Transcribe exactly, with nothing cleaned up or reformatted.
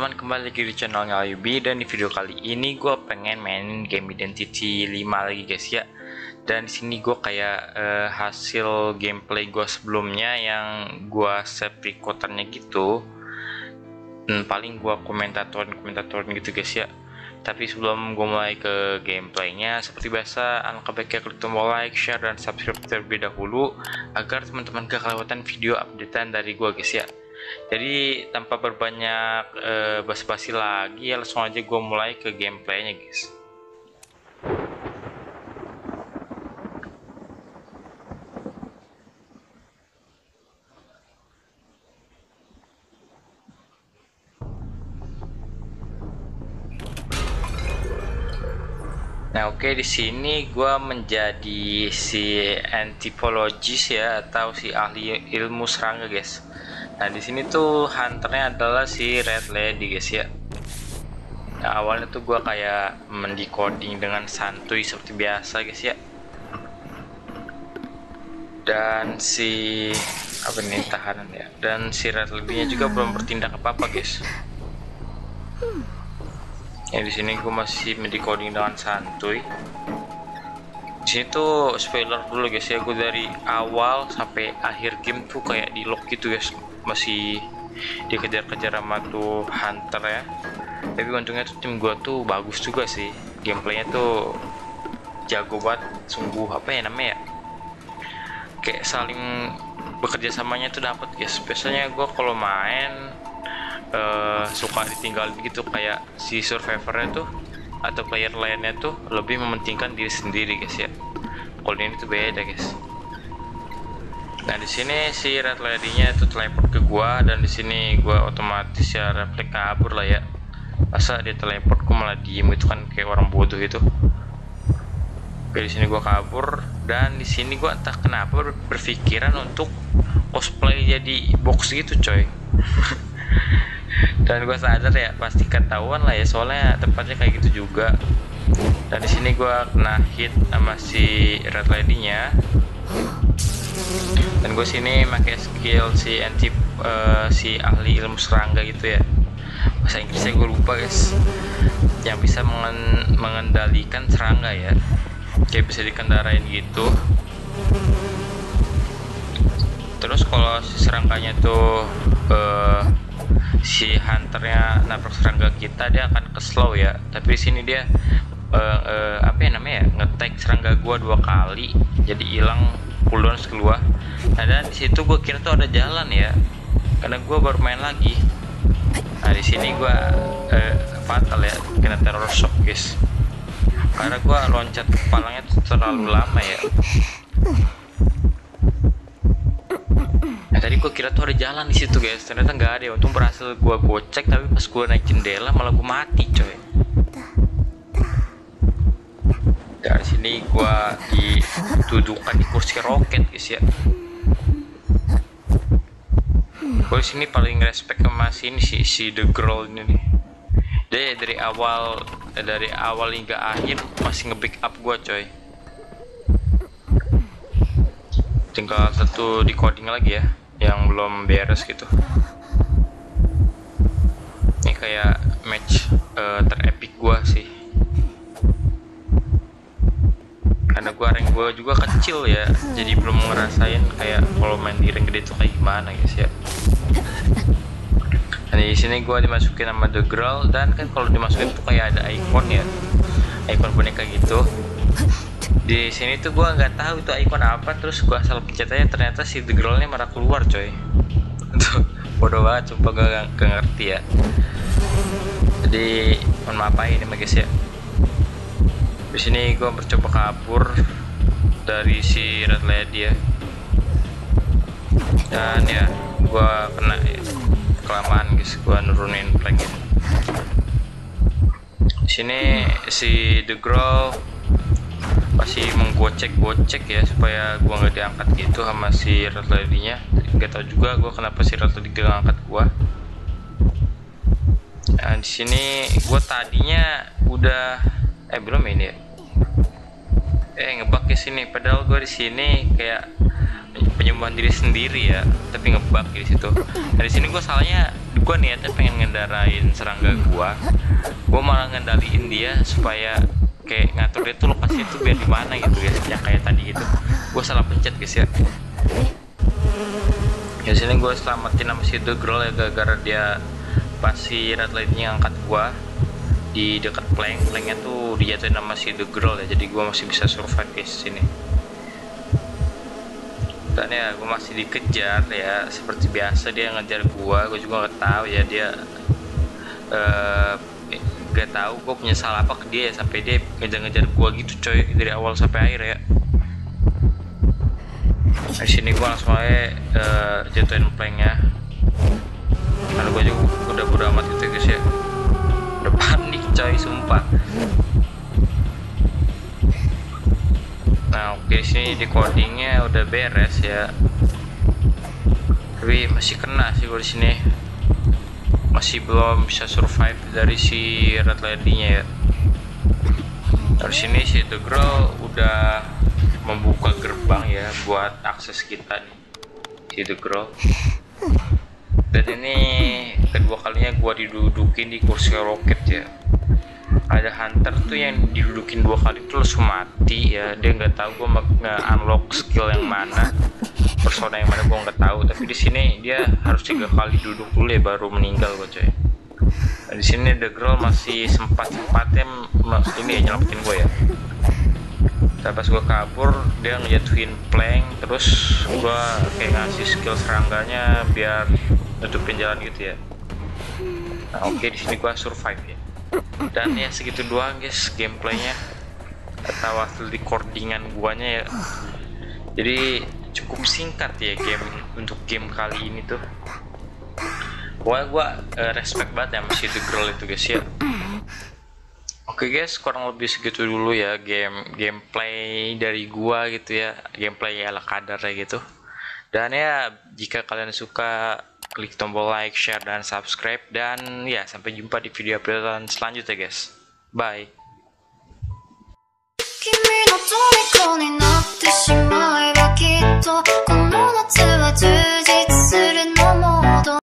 teman-teman, kembali lagi di channelnya Ayubi. Dan di video kali ini gue pengen mainin game Identity lima lagi guys ya. Dan di sini gue kayak uh, hasil gameplay gue sebelumnya yang gue save recordernya gitu. Dan paling gue komentatorin komentatorin gitu guys ya. Tapi sebelum gue mulai ke gameplaynya, seperti biasa alangkah baiknya klik tombol like, share, dan subscribe terlebih dahulu agar teman-teman gak kelewatan video updatean dari gue guys ya. Jadi tanpa berbanyak uh, basa-basi lagi ya, langsung aja gue mulai ke gameplaynya guys. Nah oke, okay, di sini gue menjadi si anthropologist ya, atau si ahli ilmu serangga guys. Nah di sini tuh hunternya adalah si Red Lady guys ya. Nah, awalnya tuh gue kayak mendecoding dengan santuy seperti biasa guys ya. Dan si apa nih tahanan ya. Dan si Red Lady-nya juga belum bertindak apa-apa guys. Ya di sini gue masih mendecoding dengan santuy. Di sini tuh spoiler dulu guys ya, gue dari awal sampai akhir game tuh kayak di lock gitu guys, masih dikejar-kejar sama tuh hunter ya. Tapi untungnya tuh tim gue tuh bagus juga sih, gameplaynya tuh jago banget, sungguh apa ya namanya ya, kayak saling bekerja samanya tuh dapat guys. Biasanya gue kalau main Uh, suka ditinggal gitu, kayak si survivornya tuh atau player lainnya tuh lebih mementingkan diri sendiri guys ya. Kalau ini tuh beda guys. Nah di sini si Red Lady-nya tuh teleport ke gua, dan di sini gua otomatis ya refleks kabur lah ya. Masa dia teleport gua malah diem, itu kan kayak orang bodoh itu. Oke, di sini gua kabur, dan di sini gua entah kenapa berpikiran untuk cosplay jadi box gitu coy. Dan gue sadar ya pasti ketahuan lah ya, soalnya tempatnya kayak gitu juga. Dan di sini gue kena hit sama si Red Lady-nya. Dan gue sini pakai skill si anti uh, si ahli ilmu serangga gitu ya. Bahasa Inggrisnya gue lupa guys. Yang bisa mengen mengendalikan serangga ya. Kayak bisa dikendarain gitu. Terus kalau si serangkanya tuh uh, si hunternya nabrak serangga kita, dia akan ke slow ya. Tapi di sini dia uh, uh, apa ya namanya ya, nge-tag serangga gua dua kali, jadi hilang cooldown keluar. Nah dan di situ gua kira tuh ada jalan ya, karena gua baru main lagi. Nah di sini gua uh, fatal ya, kena terror shock guys, karena gua loncat kepalanya tuh terlalu lama ya. Tadi gue kira tuh ada jalan di situ guys, ternyata nggak ada ya. Untung berhasil gue gocek, tapi pas gue naik jendela malah gue mati coy. Dari sini gue dituduhkan di kursi roket guys ya. Gue di sini paling respect sama si ini si, si The Girl ini nih. Dia dari awal dari awal hingga akhir masih nge-backup gue coy. Tinggal satu decoding lagi ya yang belum beres gitu. Ini kayak match uh, terepik gua sih, karena gua rank gua juga kecil ya, jadi belum ngerasain kayak kalau main di rank gede tuh kayak gimana guys ya. Dan di sini gua dimasukin sama The Girl, dan kan kalau dimasukin tuh kayak ada icon ya, icon boneka gitu. Di sini tuh gua nggak tahu itu icon apa, terus gua asal pencet aja, ternyata si The Girl-nya malah keluar coy. Tuh bodoh banget, sumpah gak, gak, gak ngerti ya. Jadi mohon maaf aja ini guys ya. Di sini gua mencoba kabur dari si Red Lady ya. Dan ya gua kena ya, kelamaan guys gua nurunin flag-nya. Di sini si The Girl masih menggocek-gocek ya supaya gua nggak diangkat gitu sama si Red Lady-nya. Gak tau juga gua kenapa si Red Lady gak ngangkat gua. Nah di sini gua tadinya udah eh belum ini ya. Eh ngebug ke sini, padahal gua di sini kayak penyembuhan diri sendiri ya, tapi ngebug di situ. Nah di sini gue salahnya, gue niatnya pengen ngendarain serangga gue, gue malah ngendaliin dia supaya kayak ngatur dia tuh lokasi itu biar di mana gitu ya, yang kayak tadi gitu. Gue salah pencet guys ya. Ya sini gue selamatin sama si The Girl ya, gara-gara dia pasti red lightnya angkat gue di dekat plank, planknya tuh dijatuhin sama si The Girl ya, jadi gue masih bisa survive guys sini. Dan ya gue masih dikejar ya, seperti biasa dia ngejar gue, gue juga nggak tahu ya dia uh, gak tahu gue punya salah apa ke dia ya, sampai dia ngejar-ngejar gue gitu coy dari awal sampai akhir ya. Di sini gue langsung aja uh, jatuhin planknya, karena gue juga udah bodo amat gitu guys ya, udah panik coy sumpah. Nah oke, sini decodingnya udah beres ya, tapi masih kena sih gue di sini, masih belum bisa survive dari si red lady-nya ya. Dari sini si The Girl udah membuka gerbang ya buat akses kita nih, si The Girl. Dan ini kedua kalinya gua didudukin di kursi roket ya. Ada hunter tuh yang didudukin dua kali tuh langsung mati ya, dia nggak tahu gua nge-unlock skill yang mana, persona yang mana gua nggak tahu. Tapi di sini dia harus tiga kali duduk dulu ya baru meninggal gua coy. Nah, di sini The Girl masih sempat sempatnya ini ya nyelamatin gue ya. Tapi pas gue kabur dia ngejatuhin plank, terus gue kayak ngasih skill serangganya biar nutupin jalan gitu ya. Nah oke, di sini gue survive ya. Dan ya segitu doang guys gameplaynya atau hasil recordingan guanya ya. Jadi cukup singkat ya game untuk game kali ini tuh. Pokoknya gue uh, respect banget ya masih The Girl itu guys ya. Oke okay guys, kurang lebih segitu dulu ya game gameplay dari gua gitu ya, gameplay ala kadar kayak gitu. Dan ya jika kalian suka, klik tombol like, share, dan subscribe. Dan ya sampai jumpa di video update selanjutnya guys. Bye. 君の虜になってしまえばきっとこの夏は充実するの